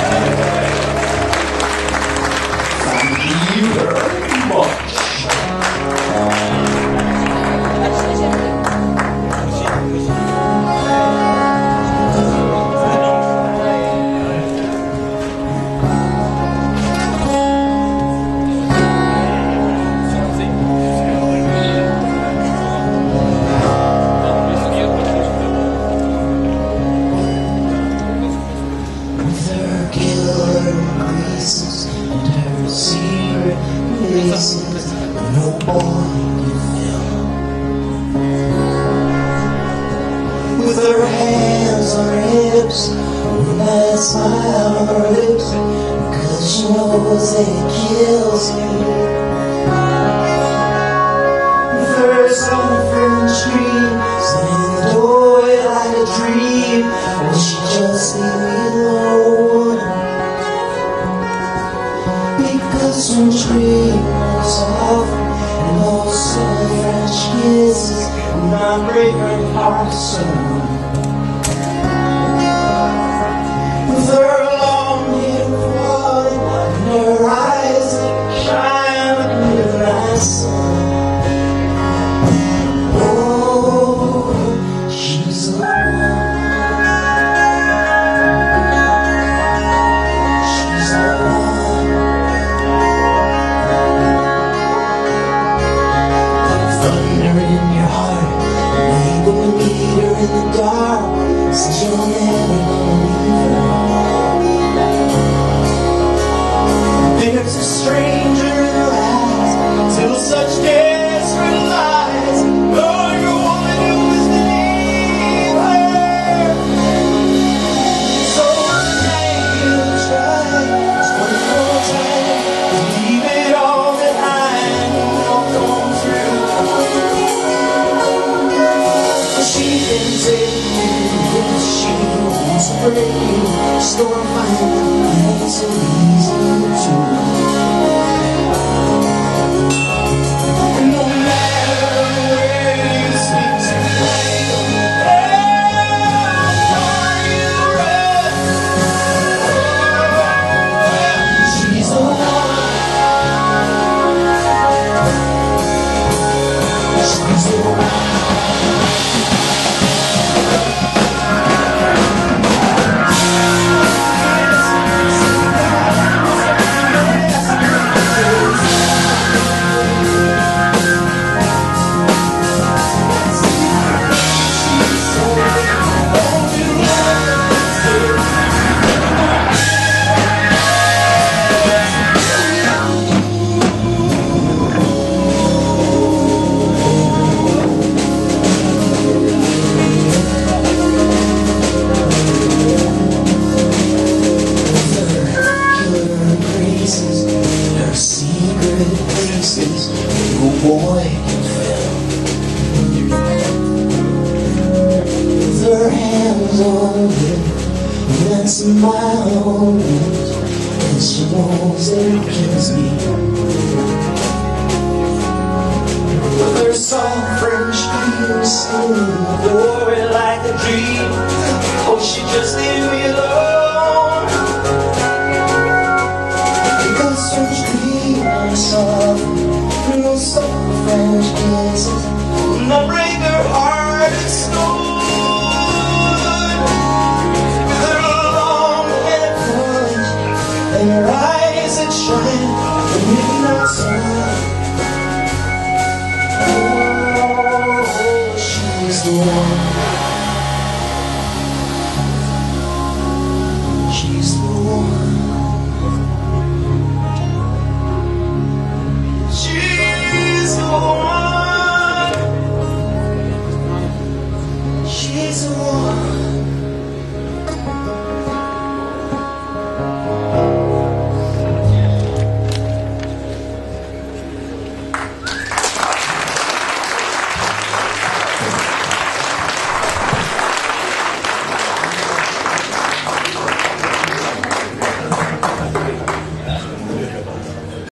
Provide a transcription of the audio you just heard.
Thank you very much. No boy can fill. With her hands on her hips, with that smile on her lips, 'cause she knows that it kills me. With her soft French dream, standing in the doorway like a dream, will she just leave me alone? Because when dreams soft and those soft French kisses, my break her heart so. With her long hair falling and her eyes that shine like midnight sun. Oh, she's the one. She's the one. Thunder in your heart, maybe we'll meet her in the dark, since you'll never believe her. There's a stranger in her eyes, till such desperate lies. All you wanna do is believe her. So tonight you'll try, just one more time, to leave it all behind and walk on through. She can take you if she wants to break you. Just go and find her, it ain't so easy to do. And no matter where you speak tonight, where you run, she's the one. She's the one. Places no boy can fill. With her hands on her hip, with that smile on her lips, and she knows that it kills me. With her soft French kiss in the doorway like a dream, oh, she just leave me alone. Because French dream and soft, no soft French kisses, not break her heart and stone. With her long hair poised and her eyes that shine the midnight sun. Oh, she's the one.